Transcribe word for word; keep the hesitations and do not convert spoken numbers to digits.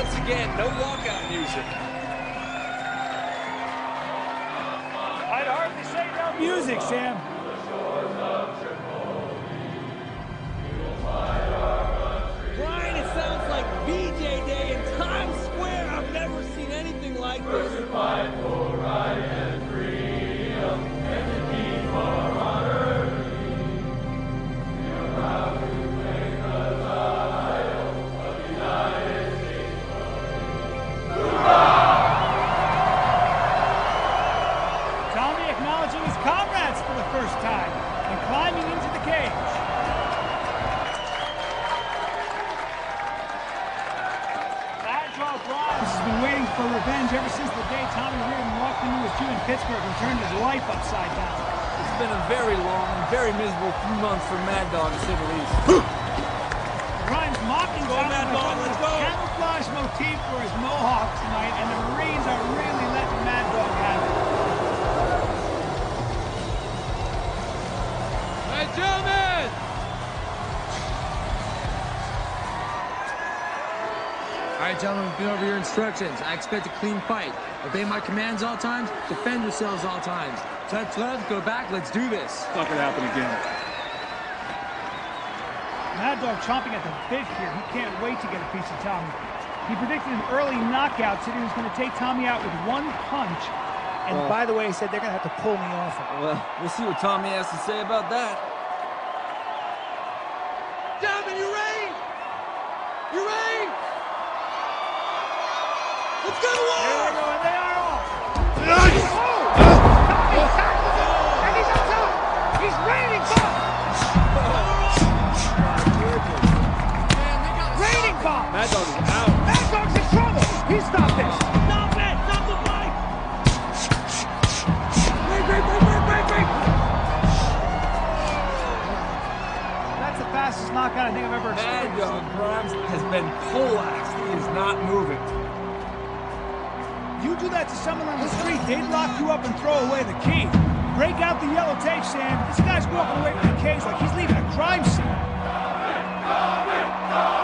once again, no walkout music. I'd hardly say no music, Sam. Brian, it sounds like V J Day in Times Square. I've never seen anything like this. Tommy acknowledging his comrades for the first time and climbing into the cage. Mad Dog Bronze has been waiting for revenge ever since the day Tommy Reardon walked into his gym in Pittsburgh and turned his life upside down. It's been a very long and very miserable few months for Mad Dog, to say the least. Grimes mocking Go, Tommy Mad with Dog, a let's go. camouflage motif for his mohawk tonight, and the Marines are really letting Mad Dog have it. Hey, gentlemen! All right, gentlemen, we've been over your instructions. I expect a clean fight. Obey my commands all times. Defend yourselves all times. Touch left, go back. Let's do this. It's not gonna happen again. Mad Dog chomping at the bit here. He can't wait to get a piece of Tommy. He predicted an early knockout, said he was going to take Tommy out with one punch. And Well, by the way, he said they're going to have to pull me off him. Well, we'll see what Tommy has to say about that. Gentlemen, you ready? You ready? Let's go to war! There they go, and they are off. Nice! Oh! Tommy tackles him, and he's on top. He's raining bomb. Raining bomb. Mad Dog is out. Mad Dog's in trouble. He stopped this. Stop it! Stop the fight! Break, break, break, break, break, break! That's the fastest knockout I think I've ever Mad experienced. Dog Grimes has been poleaxed. He is not moving. You do that to someone on the street, they'd lock you up and throw away the key. Break out the yellow tape, Sam. This guy's walking away from the cage like he's leaving a crime scene.